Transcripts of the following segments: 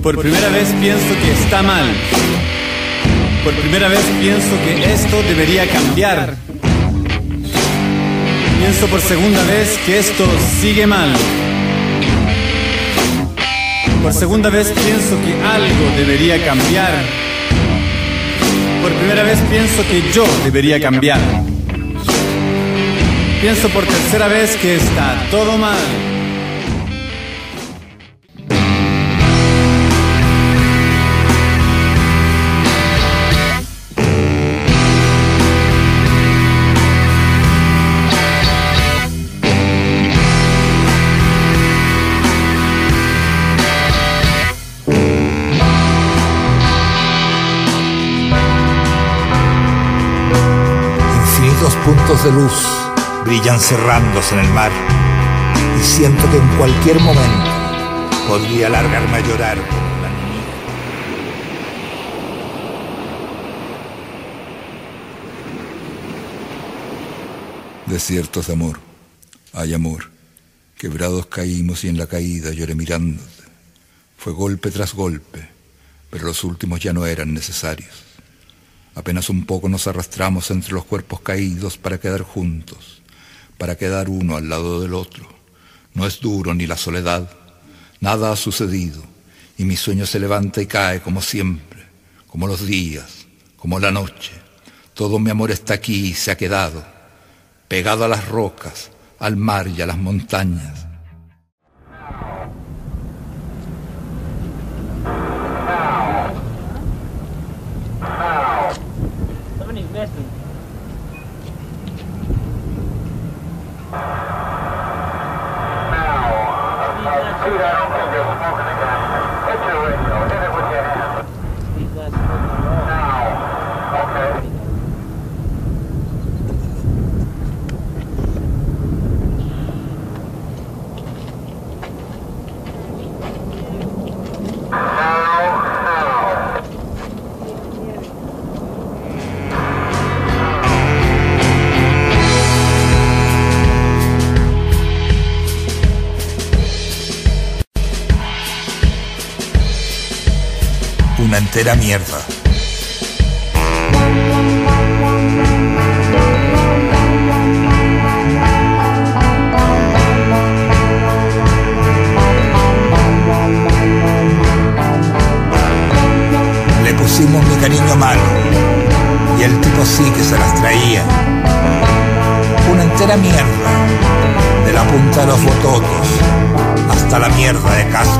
Por primera vez pienso que está mal. Por primera vez pienso que esto debería cambiar. Pienso por segunda vez que esto sigue mal. Por segunda vez pienso que algo debería cambiar. Por primera vez pienso que yo debería cambiar. Pienso por tercera vez que está todo mal. Infinitos puntos de luz brillan cerrándose en el mar, y siento que en cualquier momento podría largarme a llorar como una niña. Desiertos de amor, hay amor. Quebrados caímos y en la caída lloré mirándote. Fue golpe tras golpe, pero los últimos ya no eran necesarios. Apenas un poco nos arrastramos entre los cuerpos caídos para quedar juntos, para quedar uno al lado del otro. No es duro ni la soledad, nada ha sucedido, y mi sueño se levanta y cae como siempre, como los días, como la noche. Todo mi amor está aquí y se ha quedado, pegado a las rocas, al mar y a las montañas. Una entera mierda. Le pusimos mi cariño malo y el tipo sí que se las traía. Una entera mierda, de la punta de los bototos hasta la mierda de casco.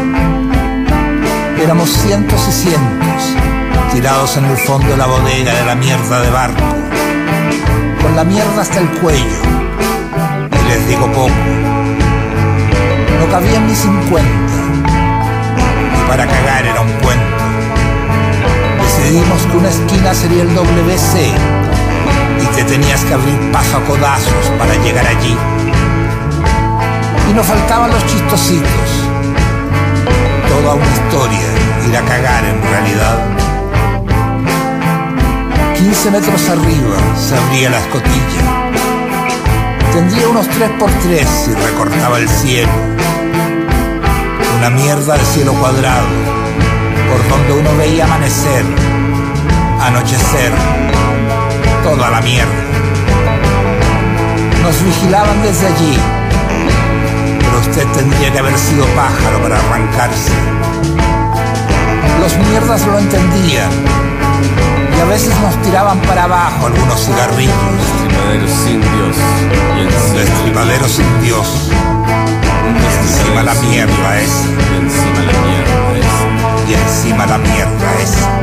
Éramos cientos y cientos, tirados en el fondo de la bodega de la mierda de barco, con la mierda hasta el cuello, y les digo poco. No cabían ni 50, y para cagar era un cuento. Decidimos que una esquina sería el WC, y te tenías que abrir paso a codazos para llegar allí. Y nos faltaban los chistositos. Toda una historia, ir a cagar en realidad. 15 metros arriba se abría la escotilla. Tendría unos 3x3 y recortaba el cielo. Una mierda de cielo cuadrado, por donde uno veía amanecer, anochecer, toda la mierda. Nos vigilaban desde allí, pero usted tendría que haber sido pájaro para arrancarse. Los mierdas lo entendían y a veces nos tiraban para abajo algunos cigarrillos. Destripadero sin Dios y encima Destripadero sin Dios. Encima la mierda esa. y encima la mierda esa. Y encima la mierda esa.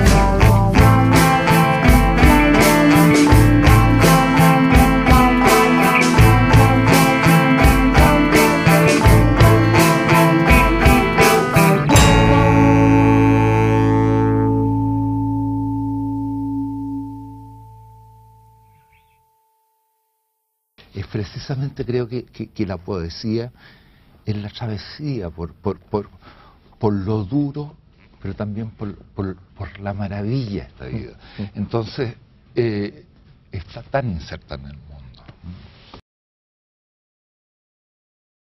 Es precisamente, creo que la poesía es la travesía por lo duro, pero también por la maravilla de esta vida. Entonces, está tan inserta en el mundo.